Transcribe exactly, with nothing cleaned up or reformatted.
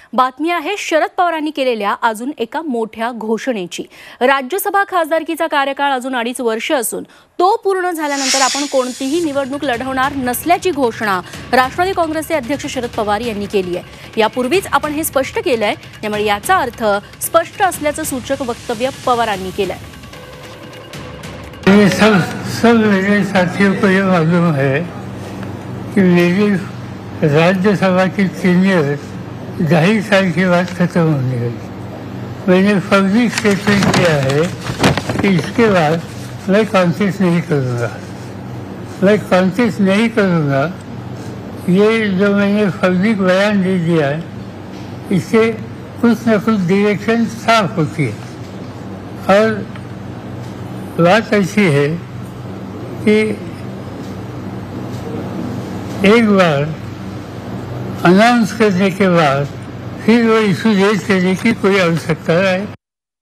बातमी आहे शरद पवारांनी केलेल्या अजून एका मोठ्या घोषणेची। राज्यसभा खासदारकीचा कार्यकाळ अजून अडीच वर्ष असून तो पूर्ण झाल्यानंतर आपण कोणतीही निवडणूक लढवणार नसल्याची घोषणा राष्ट्रवादी काँग्रेसचे अध्यक्ष शरद पवार यांनी केली आहे। यापूर्वीच आपण हे स्पष्ट केलंय, त्यामुळे याचा अर्थ स्पष्ट असल्याचं सूचक वक्तव्य पवारांनी केलंय। ये सब सब मेरे साथियों को ये मालूम है कि मेरी राज्यसभा की सीनियर ढाई साल के बाद खत्म होने लगी। मैंने फर्जी स्टेटमेंट किया है कि इसके बाद मैं कॉन्टेस्ट नहीं करूँगा, मैं कॉन्टेस्ट नहीं करूँगा। ये जो मैंने फर्जी बयान दे दिया है, इससे कुछ न कुछ डायरेक्शन साफ होती है। और बात ऐसी है कि एक बार अनाउंस करने के बाद फिर वो इशू रेज करने की कोई आवश्यकता है।